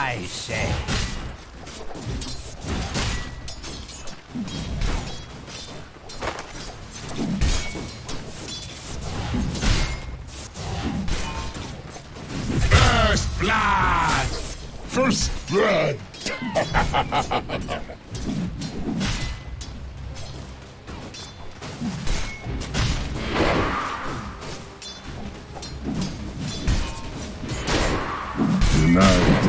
I say. First blood! First blood! Nice.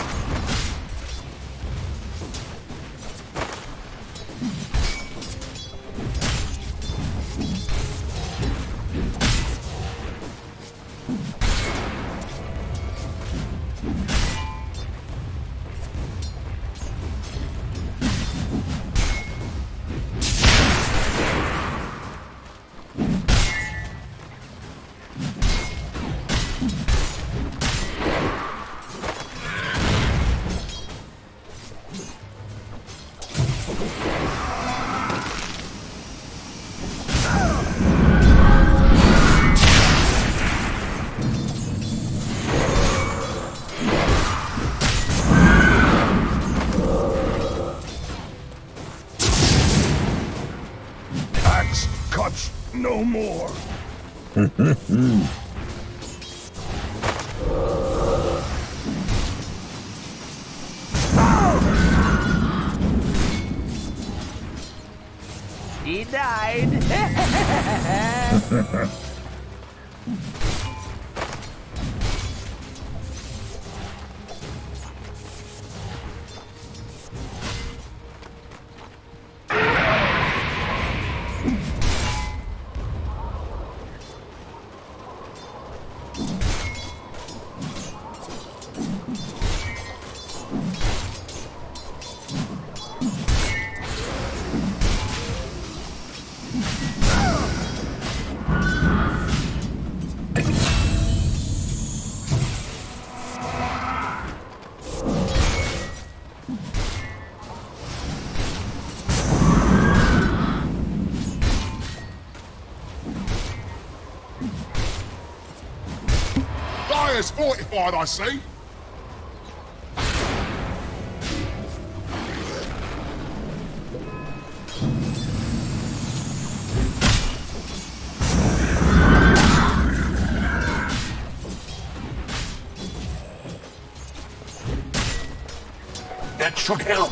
No more. He died. Fire's fortified, I see. That should help.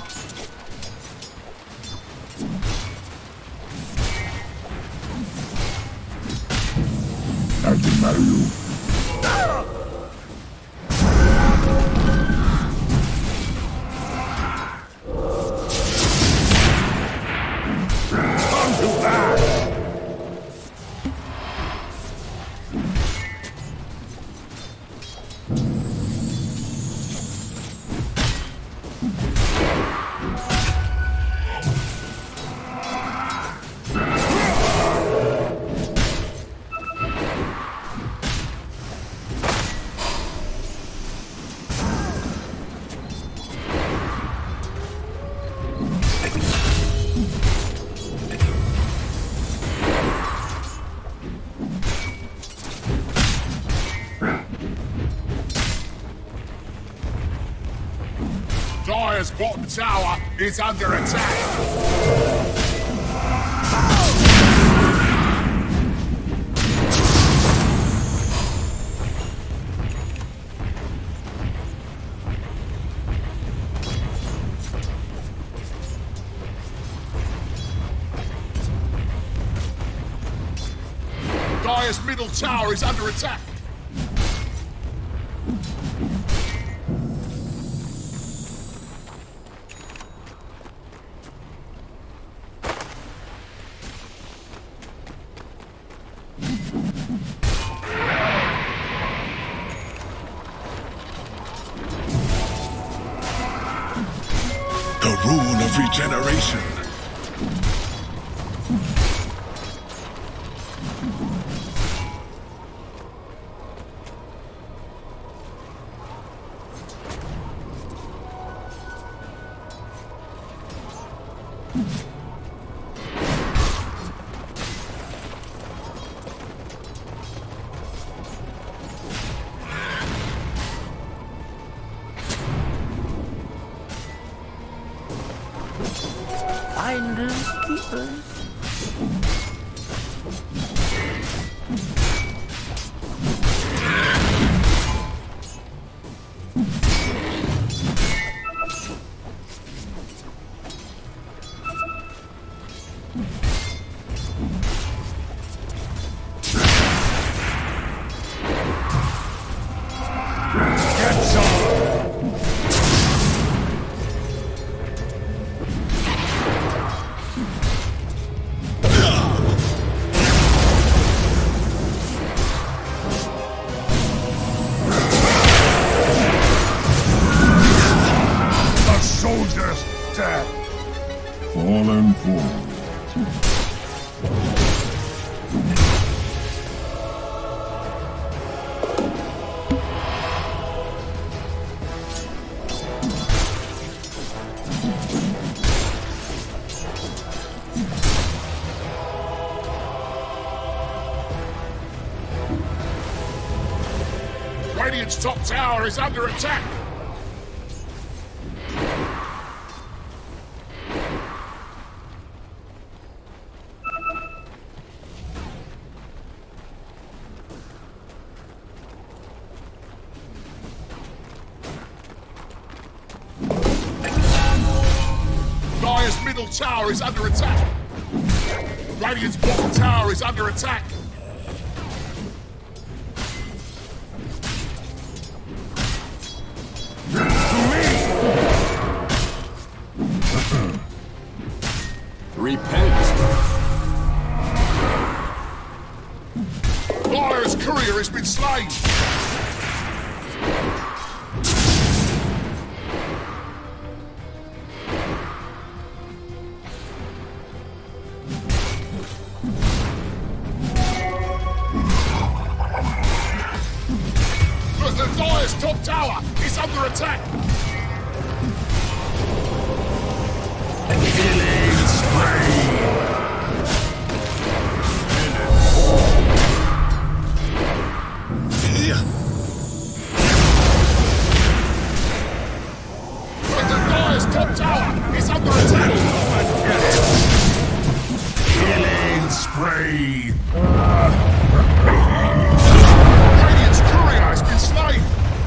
I can marry you. Dire's bottom tower is under attack. Dire's middle tower is under attack. The rune of regeneration. Finders keepers. Fallen forward. Radiant's top tower is under attack. Dire's middle tower is under attack. Radiant's bottom tower is under attack. Repent. Dire's courier has been slain. The Dire's top tower is under attack. Killing spree. The Dire's top tower is under attack. Killing spree. Radiant's courier has been slain.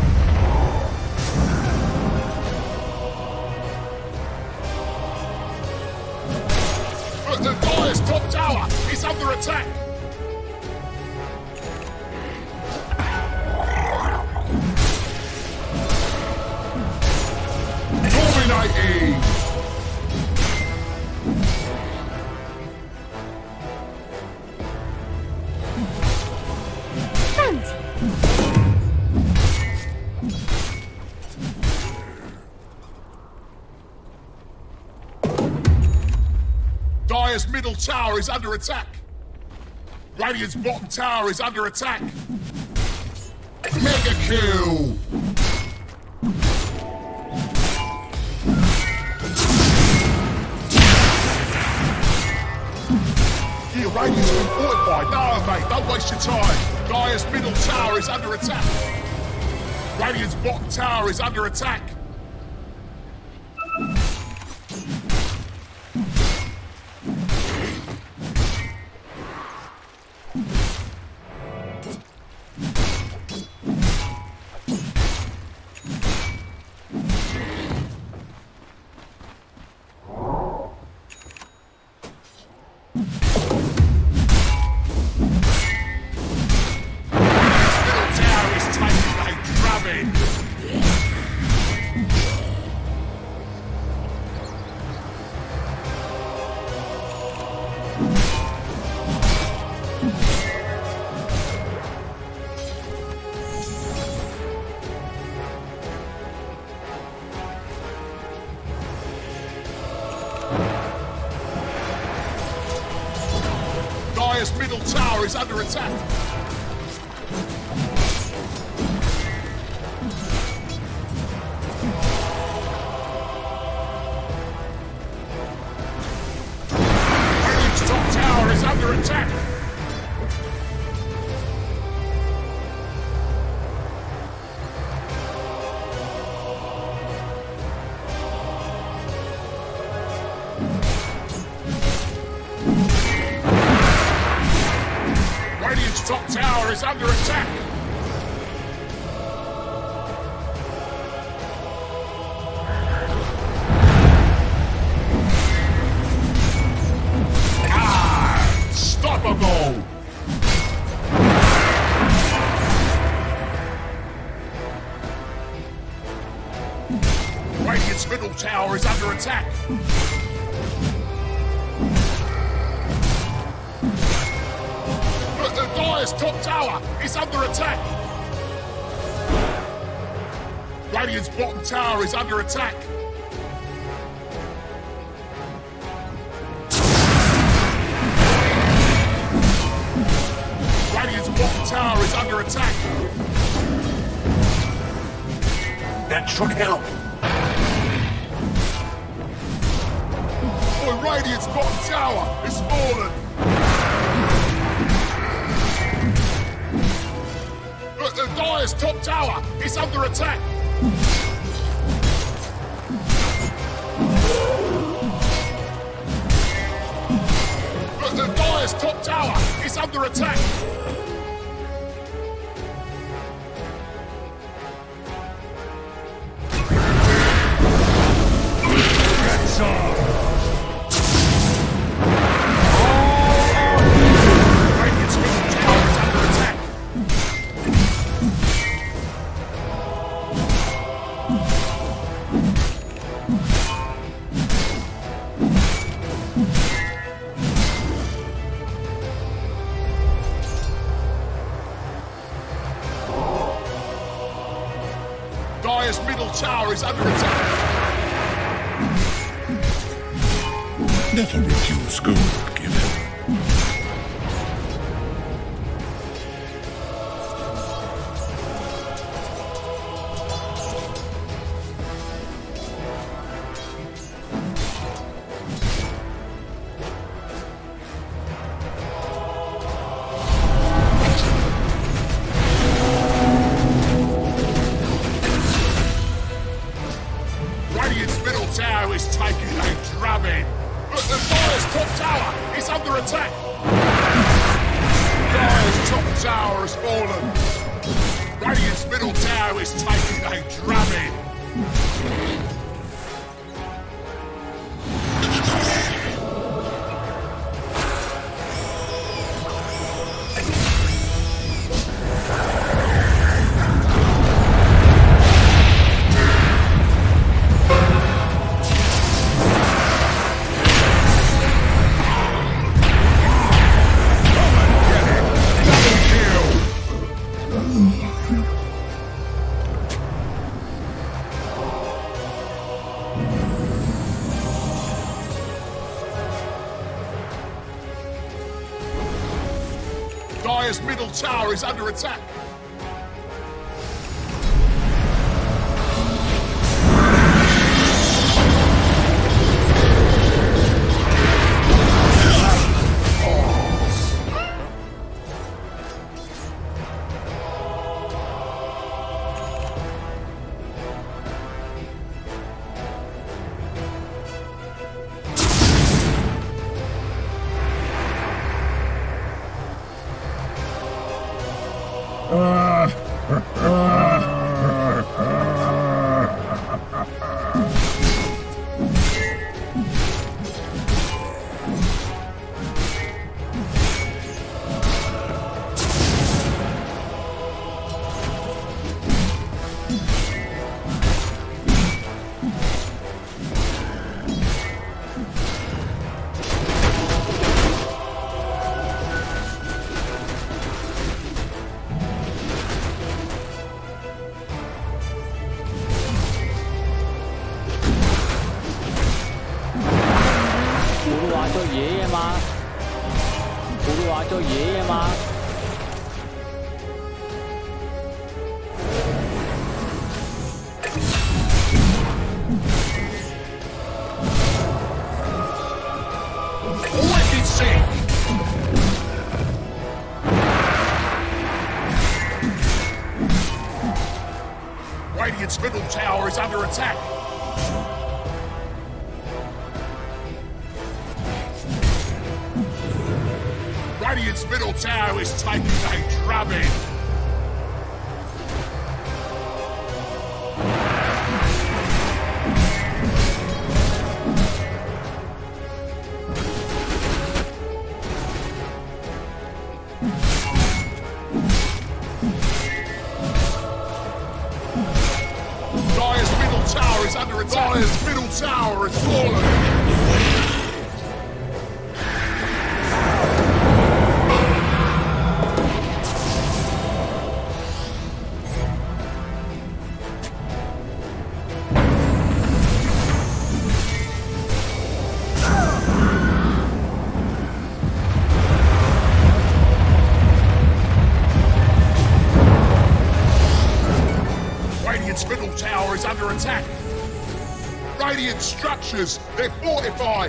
The Dire's top tower is under attack. Dominating. Dire's middle tower is under attack. Radiant's bottom tower is under attack. Mega kill. Yeah, Radiant's been fortified. No, mate, don't waste your time. Dire's middle tower is under attack. Radiant's bottom tower is under attack. Dire's middle tower is under attack. Radiant's top tower is under attack. Dire's top tower is under attack. Unstoppable! Radiant's middle tower is under attack. But the Dire's top tower is under attack. Radiant's bottom tower is under attack. Radiant's bottom tower is under attack. That should help. Oh, Radiant's bottom tower is fallen. But the Dire's top tower is under attack. But the Dire's top tower is under attack. That's all. Radiant's middle tower is under attack. Dire's middle tower is under attack. Never refuse gold given. Radiant's middle tower is taking a drubbing. But the Dire's top tower is under attack. Dire's top tower has fallen. Radiant's middle tower is taking a drubbing. Dire's middle tower is under attack. Radiant's middle tower is under attack. Radiant's Radiant's middle tower is taking a drubbing. Dire's middle tower has fallen! Radiant's middle tower is under attack! Radiant structures, they're fortified!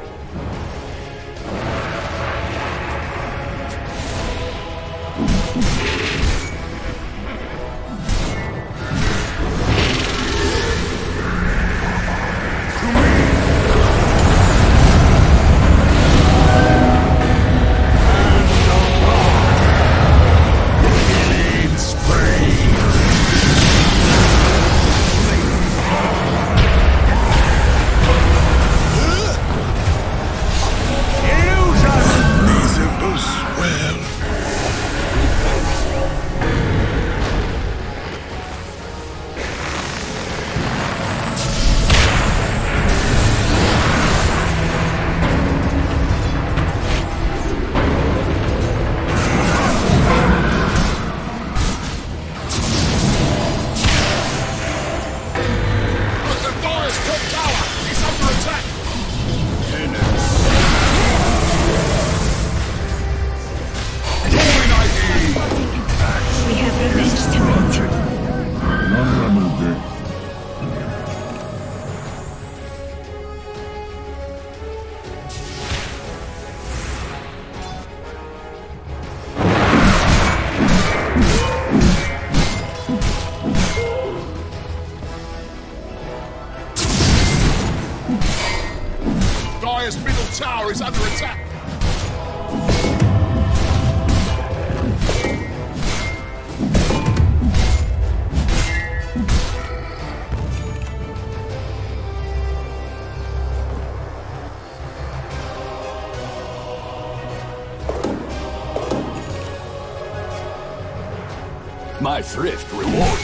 Tower is under attack! My thrift rewarded.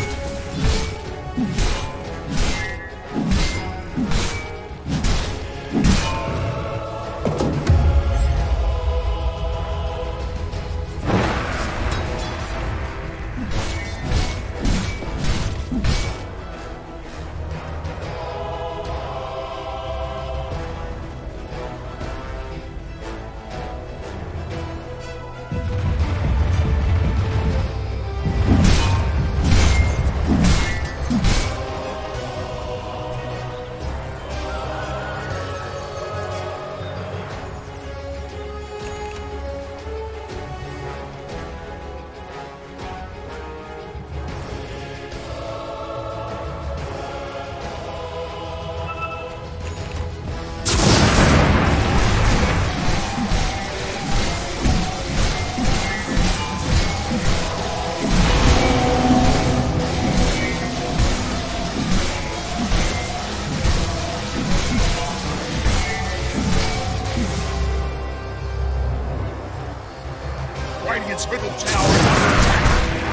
Radiant's middle tower is under attack!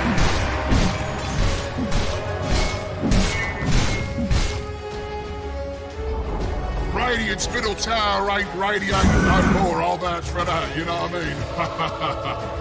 Radiant's middle tower ain't radiating no more, I'll vouch for that, you know what I mean?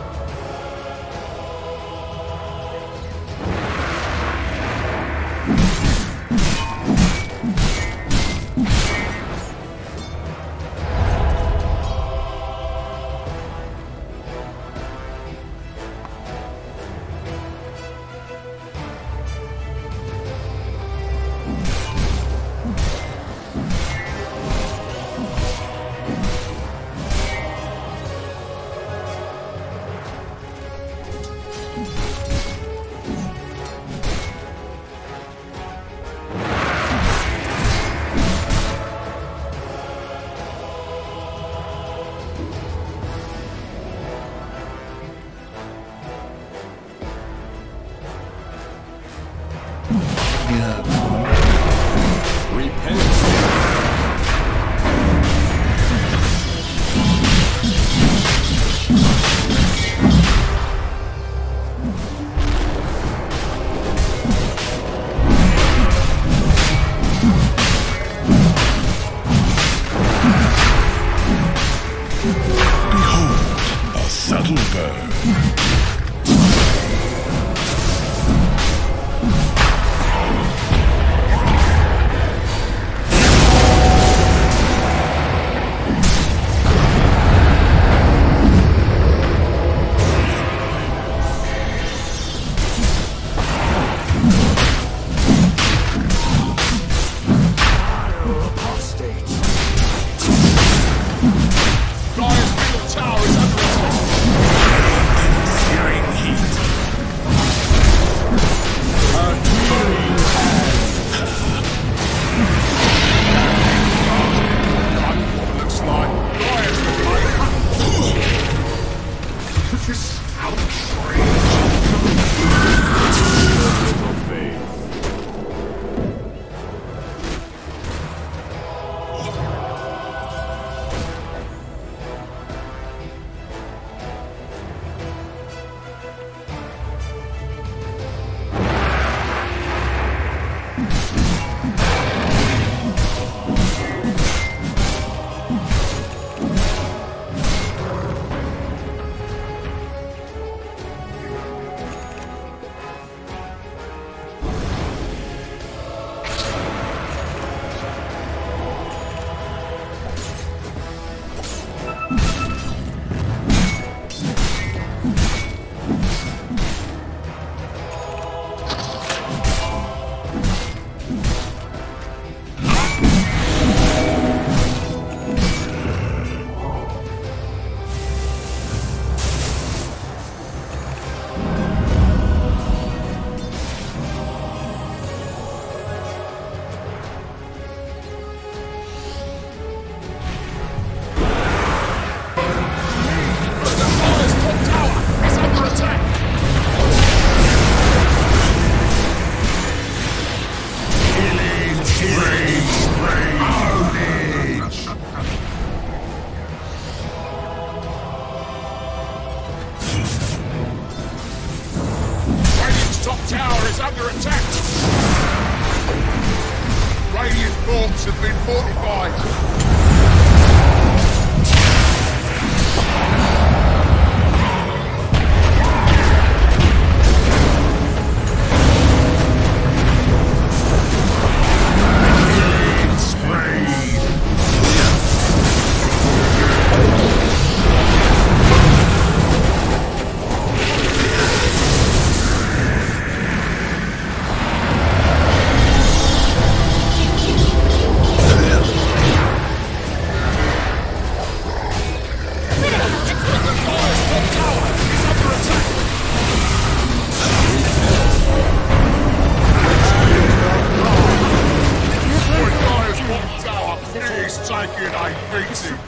mate, beats it.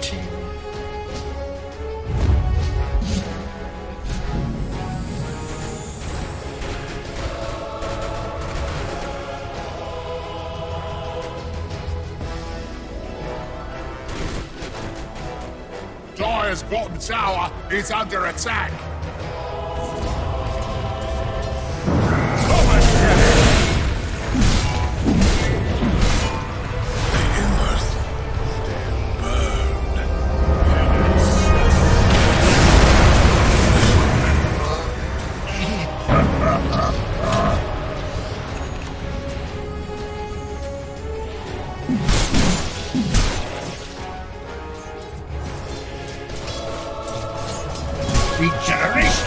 Dire's bottom tower is under attack. Regeneration!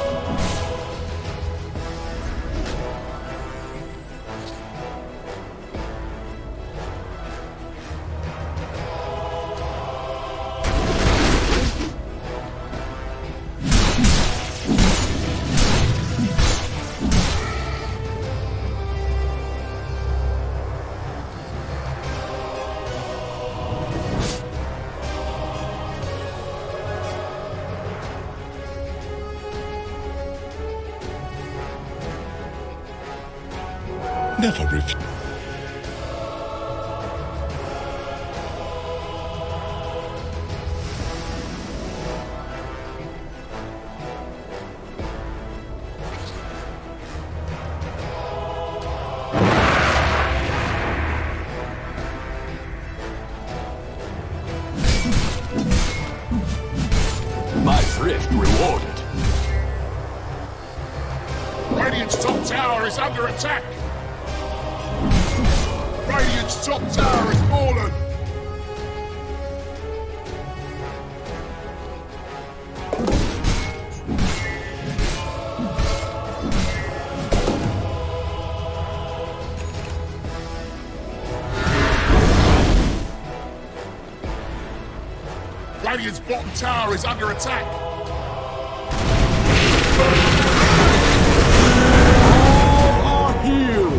Never refuse. My thrift rewarded. Radiant's top tower is under attack. Radiant's top tower is fallen. Radiant's bottom tower is under attack. All are healed.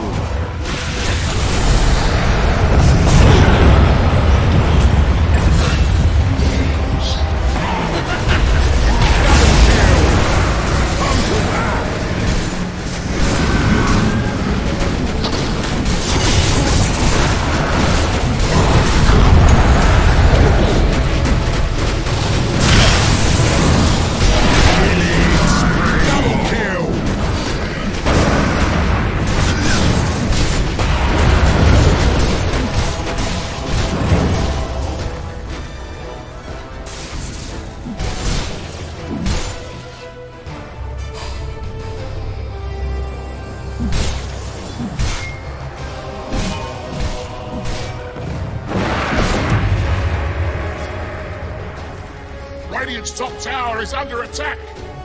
Radiant's top tower is under attack.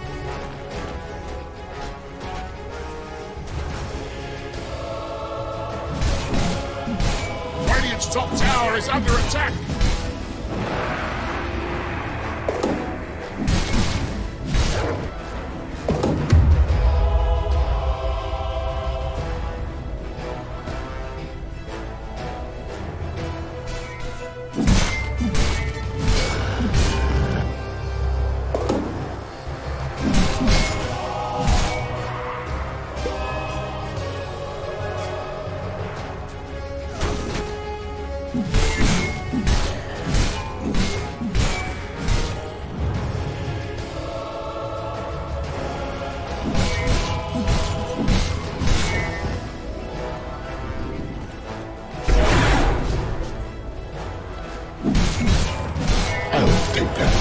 Radiant's top tower is under attack. I'll take that.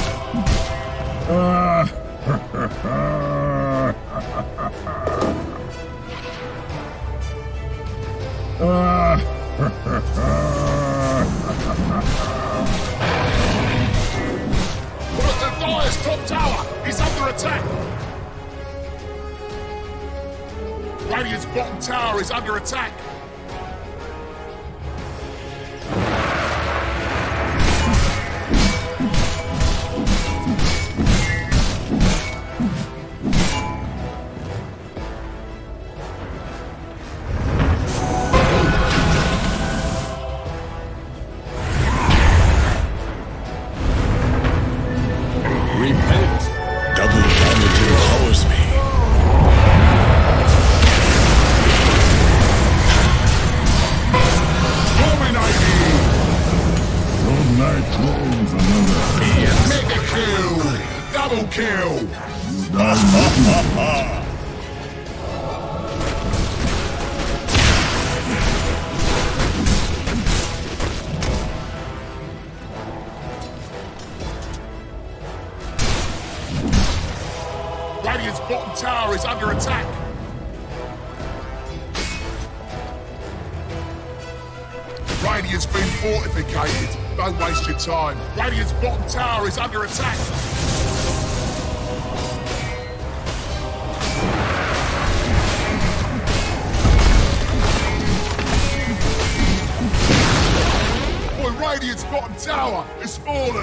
The Dire's top tower is under attack. Radiant's bottom tower is under attack. drove another. Mega kill! Double kill! Radiant's bottom tower is under attack. Radiant's been fortificated. Don't waste your time. Radiant's bottom tower is under attack. Boy, Radiant's bottom tower is fallen.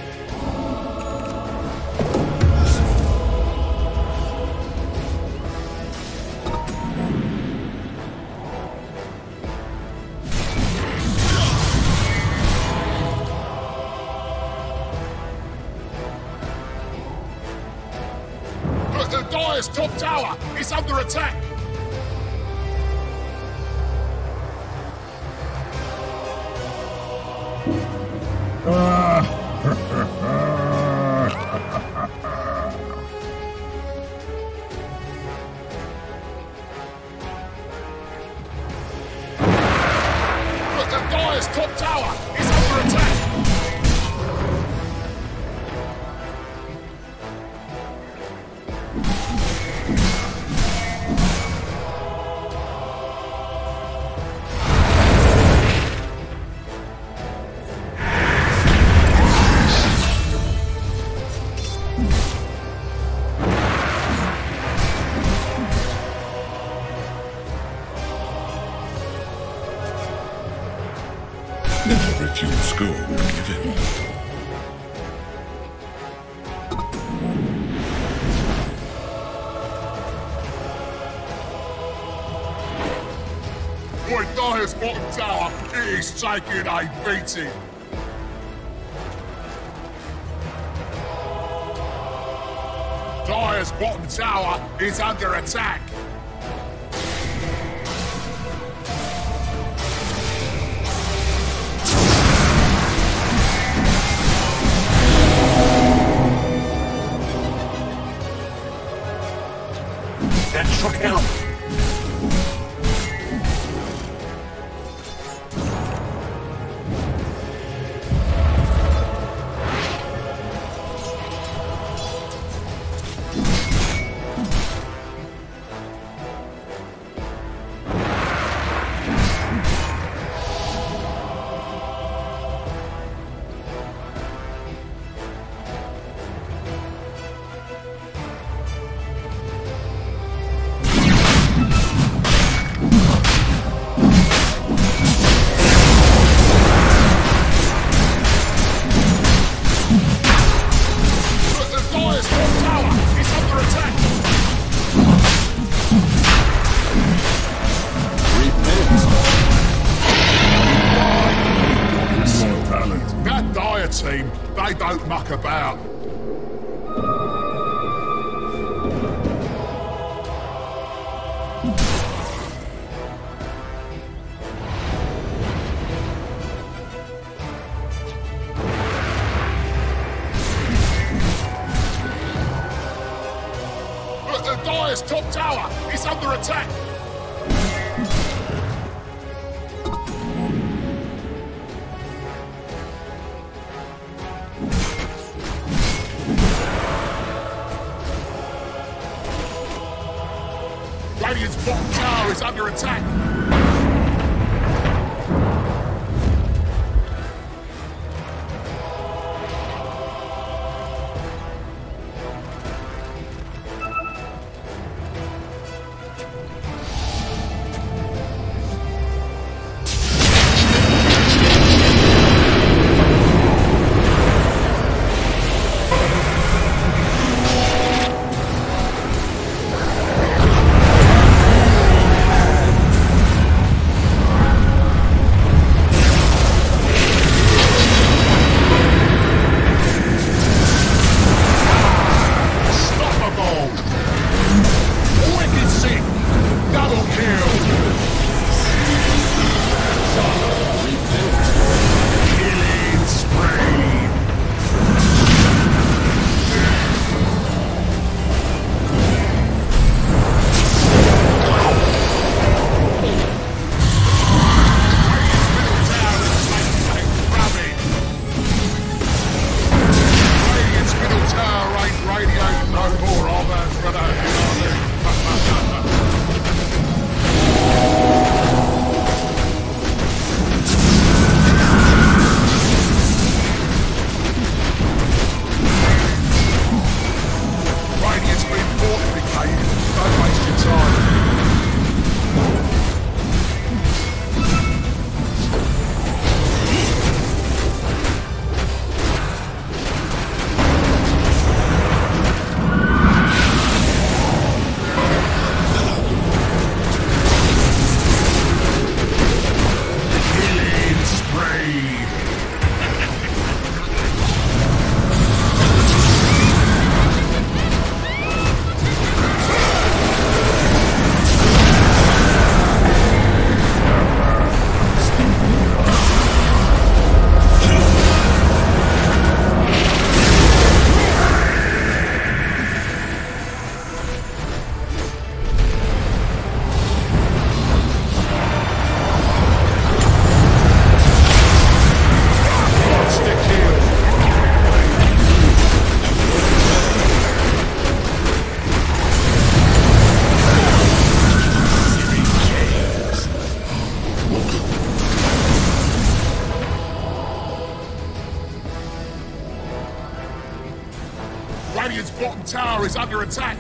Dire's top tower is under attack. The Dire's top tower is under attack. Never refuse score when given. Boy, Dire's bottom tower is taking a beating. Dire's bottom tower is under attack. That shook out. Team, they don't muck about. But the Dire's top tower is under attack. Radiant's bottom tower is under attack. Radiant's bottom tower is under attack.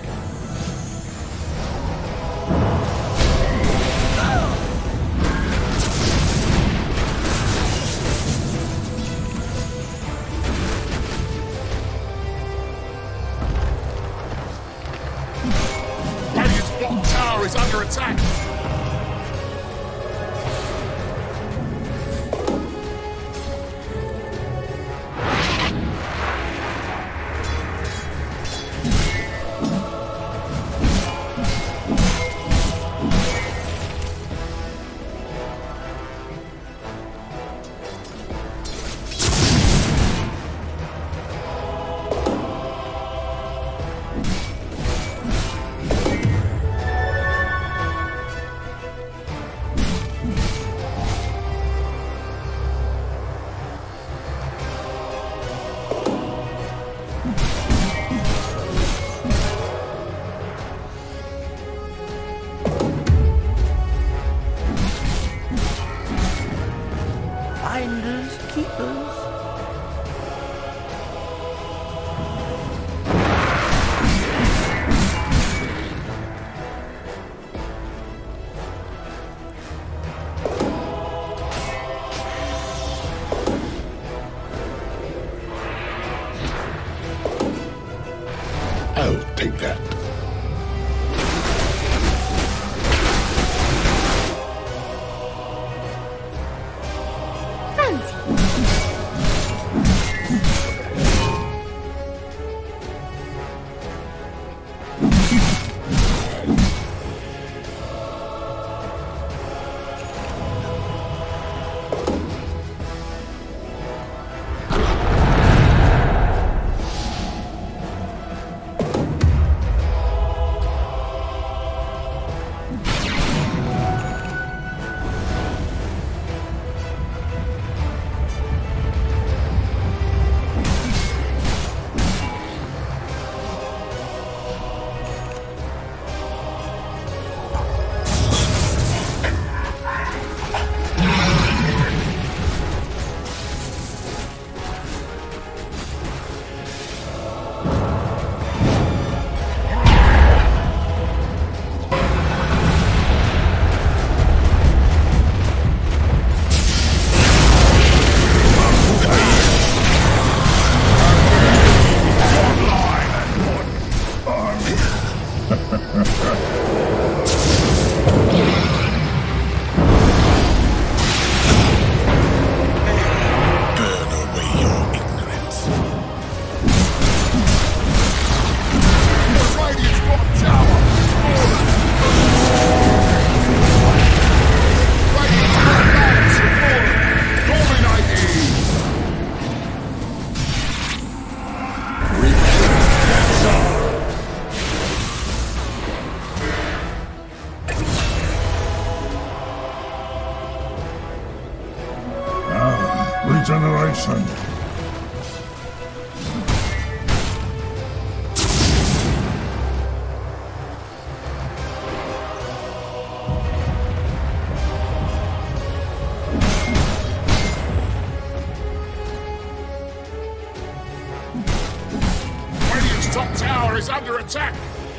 Radiant's bottom tower is under attack. Finders, keepers. I'll take that. Regeneration. Radiant's top tower is under attack.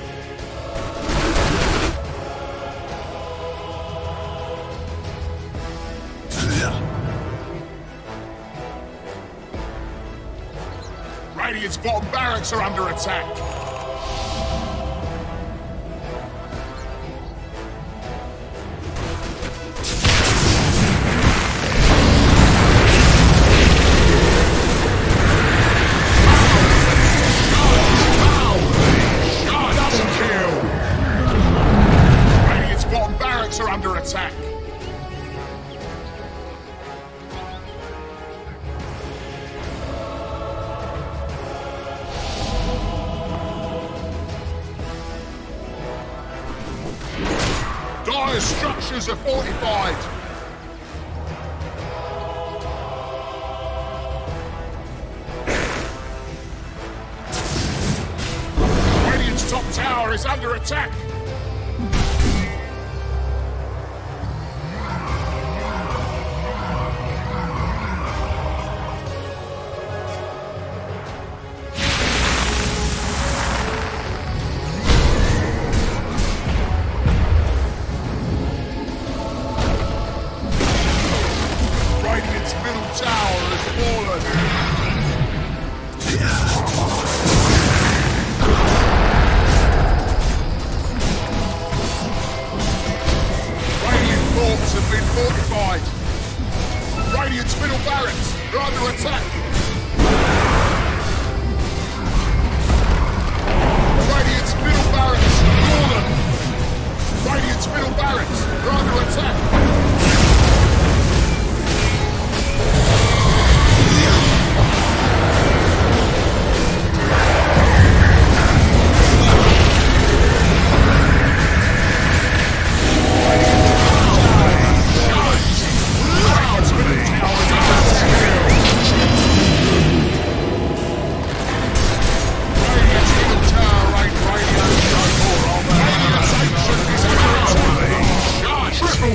Radiant's bottom barracks are under attack. Double kill. Radiant's bottom barracks are under attack. Dire structures are fortified. Radiant's top tower is under attack.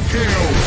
kill.